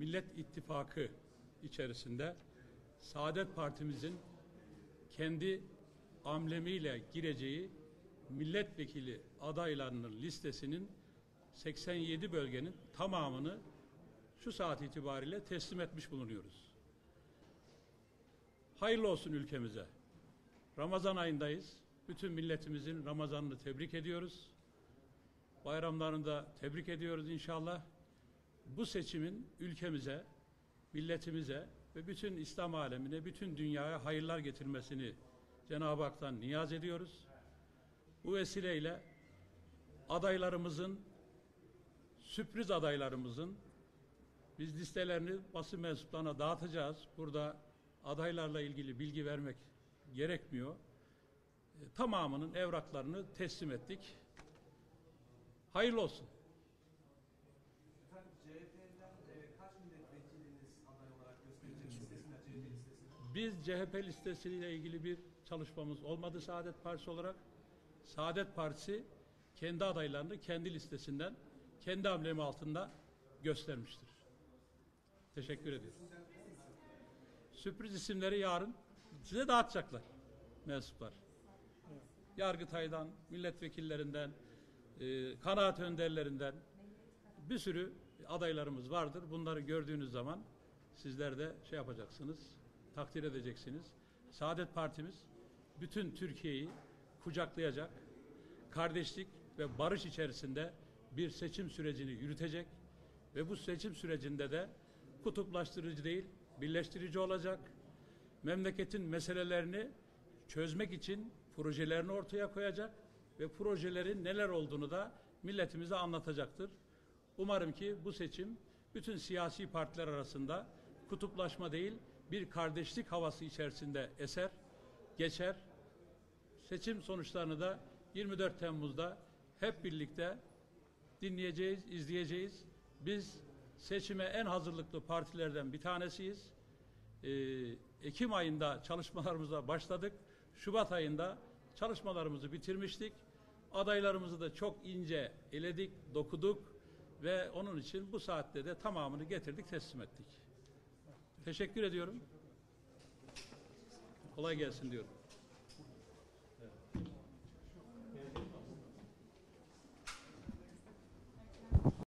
Millet İttifakı içerisinde Saadet Partimizin kendi amblemiyle gireceği milletvekili adaylarının listesinin 87 bölgenin tamamını şu saat itibariyle teslim etmiş bulunuyoruz. Hayırlı olsun ülkemize. Ramazan ayındayız. Bütün milletimizin Ramazan'ını tebrik ediyoruz. Bayramlarını da tebrik ediyoruz inşallah. Bu seçimin ülkemize, milletimize ve bütün İslam alemine, bütün dünyaya hayırlar getirmesini Cenab-ı Hak'tan niyaz ediyoruz. Bu vesileyle adaylarımızın, sürpriz adaylarımızın biz listelerini basın mensuplarına dağıtacağız. Burada adaylarla ilgili bilgi vermek gerekmiyor. Tamamının evraklarını teslim ettik. Hayırlı olsun. Efendim CHP'den kaç milletvekiliniz aday olarak gösterecek listesine, CHP listesine? Biz CHP listesiyle ilgili bir çalışmamız olmadı Saadet Partisi olarak. Saadet Partisi kendi adaylarını kendi listesinden, kendi amblemi altında göstermiştir. Teşekkür ediyorum. Sürpriz isimleri yarın size dağıtacaklar mensuplar. Yargıtay'dan, milletvekillerinden, kanaat önderlerinden bir sürü adaylarımız vardır. Bunları gördüğünüz zaman sizler de şey yapacaksınız, takdir edeceksiniz. Saadet Partimiz bütün Türkiye'yi kucaklayacak, kardeşlik ve barış içerisinde bir seçim sürecini yürütecek ve bu seçim sürecinde de kutuplaştırıcı değil, birleştirici olacak. Memleketin meselelerini çözmek için projelerini ortaya koyacak ve projelerin neler olduğunu da milletimize anlatacaktır. Umarım ki bu seçim bütün siyasi partiler arasında kutuplaşma değil, bir kardeşlik havası içerisinde eser, geçer. Seçim sonuçlarını da 24 Temmuz'da hep birlikte dinleyeceğiz, izleyeceğiz. Biz seçime en hazırlıklı partilerden bir tanesiyiz. Ekim ayında çalışmalarımıza başladık. Şubat ayında çalışmalarımızı bitirmiştik. Adaylarımızı da çok ince eledik, dokuduk ve onun için bu saatte de tamamını getirdik, teslim ettik. Teşekkür ediyorum. Kolay gelsin diyorum.